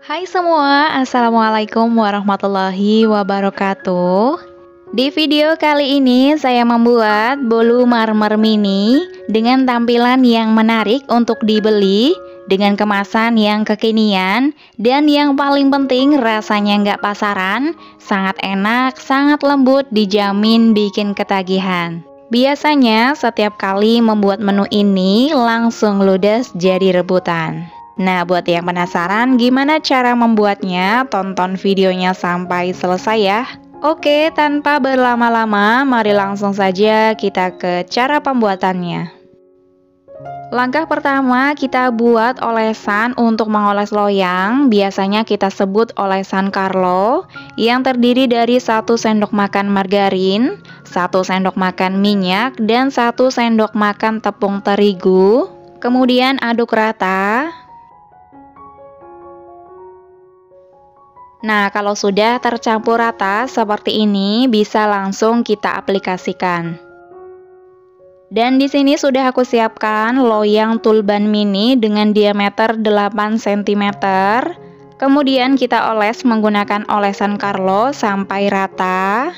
Hai semua, Assalamualaikum warahmatullahi wabarakatuh. Di video kali ini saya membuat bolu marmer mini dengan tampilan yang menarik untuk dibeli, dengan kemasan yang kekinian, dan yang paling penting rasanya nggak pasaran, sangat enak, sangat lembut, dijamin bikin ketagihan. Biasanya setiap kali membuat menu ini langsung ludes jadi rebutan. Nah, buat yang penasaran gimana cara membuatnya, tonton videonya sampai selesai ya. Oke, tanpa berlama-lama, mari langsung saja kita ke cara pembuatannya. Langkah pertama, kita buat olesan untuk mengoles loyang. Biasanya kita sebut olesan Carlo, yang terdiri dari 1 sendok makan margarin, 1 sendok makan minyak, dan 1 sendok makan tepung terigu. Kemudian aduk rata. Nah, kalau sudah tercampur rata seperti ini, bisa langsung kita aplikasikan. Dan di sini sudah aku siapkan loyang tulban mini dengan diameter 8 cm. Kemudian kita oles menggunakan olesan Carlo sampai rata.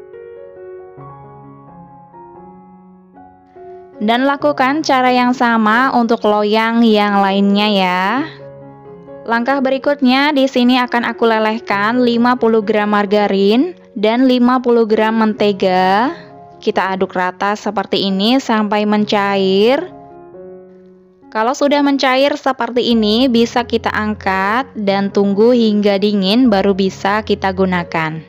Dan lakukan cara yang sama untuk loyang yang lainnya ya. Langkah berikutnya, di sini akan aku lelehkan 50 gram margarin dan 50 gram mentega. Kita aduk rata seperti ini sampai mencair. Kalau sudah mencair seperti ini, bisa kita angkat dan tunggu hingga dingin baru bisa kita gunakan.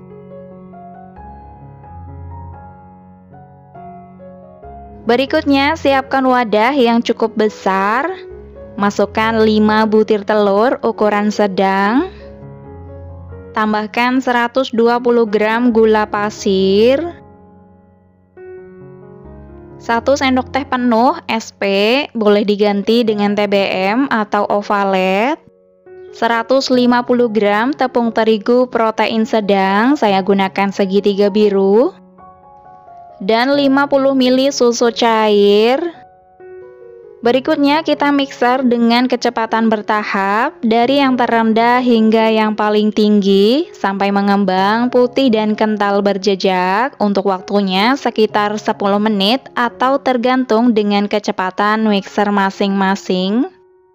Berikutnya, siapkan wadah yang cukup besar. Masukkan 5 butir telur ukuran sedang. Tambahkan 120 gram gula pasir. 1 sendok teh penuh SP, boleh diganti dengan TBM atau ovalet. 150 gram tepung terigu protein sedang, saya gunakan segitiga biru. Dan 50 ml susu cair. Berikutnya kita mixer dengan kecepatan bertahap dari yang terendah hingga yang paling tinggi sampai mengembang putih dan kental berjejak. Untuk waktunya sekitar 10 menit atau tergantung dengan kecepatan mixer masing-masing.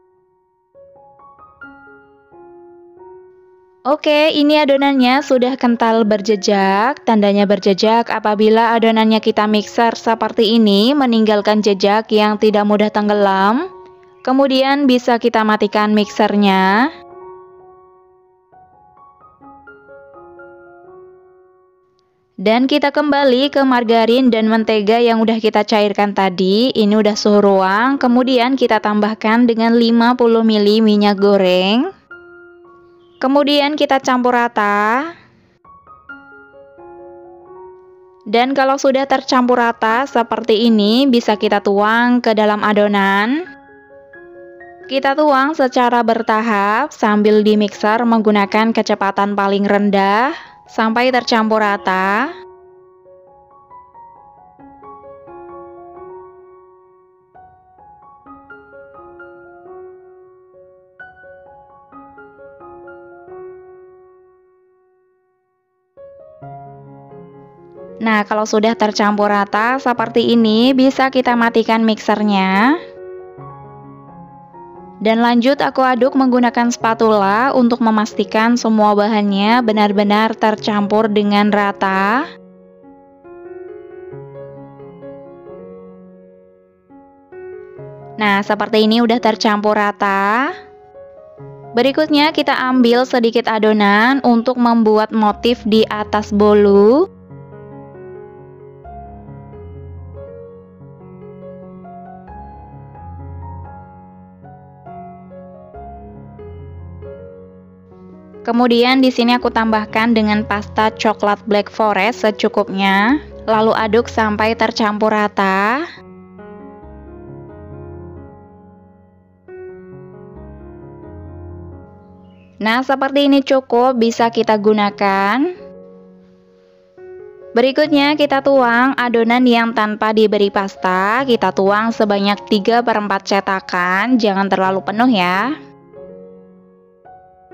Oke, ini adonannya sudah kental berjejak. Tandanya berjejak apabila adonannya kita mixer seperti ini, meninggalkan jejak yang tidak mudah tenggelam. Kemudian bisa kita matikan mixernya. Dan kita kembali ke margarin dan mentega yang udah kita cairkan tadi. Ini udah suhu ruang. Kemudian kita tambahkan dengan 50 ml minyak goreng. Kemudian kita campur rata. Dan kalau sudah tercampur rata seperti ini, bisa kita tuang ke dalam adonan. Kita tuang secara bertahap sambil dimixer menggunakan kecepatan paling rendah sampai tercampur rata. Nah, kalau sudah tercampur rata seperti ini, bisa kita matikan mixernya. Dan lanjut aku aduk menggunakan spatula untuk memastikan semua bahannya benar-benar tercampur dengan rata. Nah, seperti ini udah tercampur rata. Berikutnya kita ambil sedikit adonan untuk membuat motif di atas bolu. Kemudian di sini aku tambahkan dengan pasta coklat Black Forest secukupnya, lalu aduk sampai tercampur rata. Nah, seperti ini cukup, bisa kita gunakan. Berikutnya kita tuang adonan yang tanpa diberi pasta. Kita tuang sebanyak 3/4 cetakan, jangan terlalu penuh ya.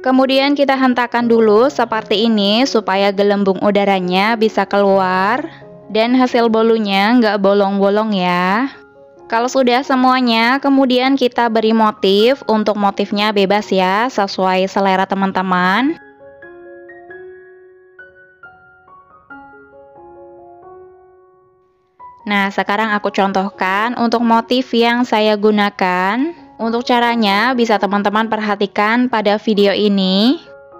Kemudian kita hentakkan dulu seperti ini supaya gelembung udaranya bisa keluar dan hasil bolunya nggak bolong-bolong ya. Kalau sudah semuanya, kemudian kita beri motif. Untuk motifnya bebas ya, sesuai selera teman-teman. Nah, sekarang aku contohkan untuk motif yang saya gunakan. Untuk caranya bisa teman-teman perhatikan pada video ini.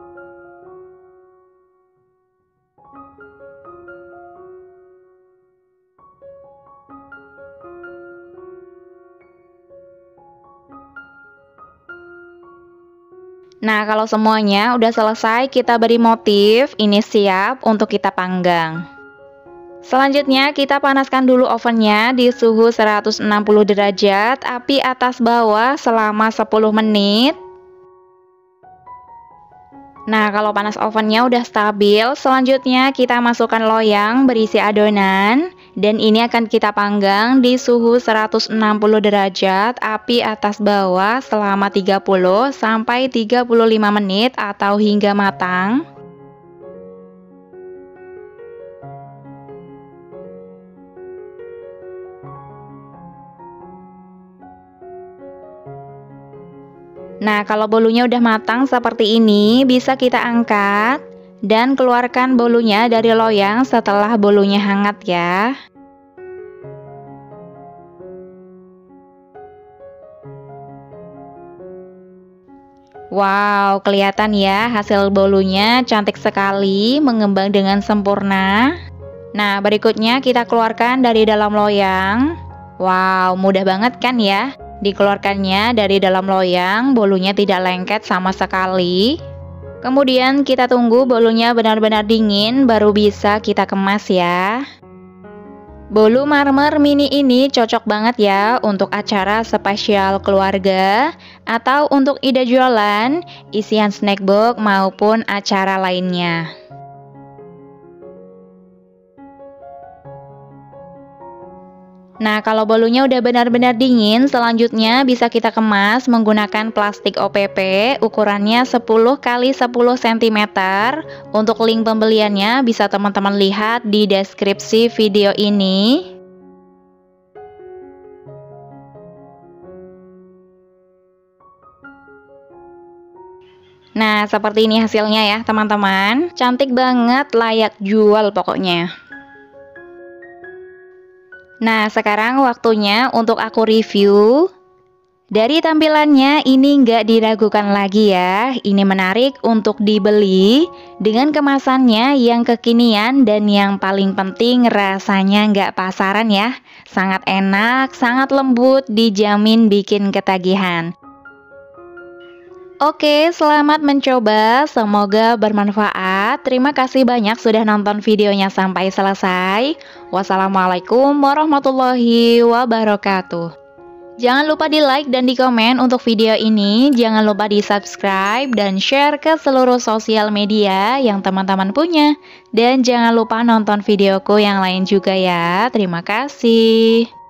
Nah, kalau semuanya udah selesai, kita beri motif. Ini siap untuk kita panggang. Selanjutnya kita panaskan dulu ovennya di suhu 160 derajat, api atas bawah selama 10 menit. Nah, kalau panas ovennya udah stabil, selanjutnya kita masukkan loyang berisi adonan. Dan ini akan kita panggang di suhu 160 derajat, api atas bawah selama 30 sampai 35 menit atau hingga matang. Nah, kalau bolunya udah matang seperti ini, bisa kita angkat dan keluarkan bolunya dari loyang setelah bolunya hangat ya. Wow, kelihatan ya hasil bolunya cantik sekali, mengembang dengan sempurna. Nah, berikutnya kita keluarkan dari dalam loyang. Wow, mudah banget kan ya? Dikeluarkannya dari dalam loyang, bolunya tidak lengket sama sekali. Kemudian kita tunggu bolunya benar-benar dingin, baru bisa kita kemas ya. Bolu marmer mini ini cocok banget ya untuk acara spesial keluarga, atau untuk ide jualan, isian snack box maupun acara lainnya. Nah, kalau bolunya udah benar-benar dingin, selanjutnya bisa kita kemas menggunakan plastik OPP ukurannya 10 x 10 cm. Untuk link pembeliannya bisa teman-teman lihat di deskripsi video ini. Nah, seperti ini hasilnya ya teman-teman. Cantik banget, layak jual pokoknya. Nah, sekarang waktunya untuk aku review. Dari tampilannya ini nggak diragukan lagi ya. Ini menarik untuk dibeli dengan kemasannya yang kekinian dan yang paling penting rasanya nggak pasaran ya. Sangat enak, sangat lembut, dijamin bikin ketagihan. Oke, selamat mencoba. Semoga bermanfaat. Terima kasih banyak sudah nonton videonya sampai selesai. Wassalamualaikum warahmatullahi wabarakatuh. Jangan lupa di like dan di komen untuk video ini. Jangan lupa di subscribe dan share ke seluruh sosial media yang teman-teman punya. Dan jangan lupa nonton videoku yang lain juga ya. Terima kasih.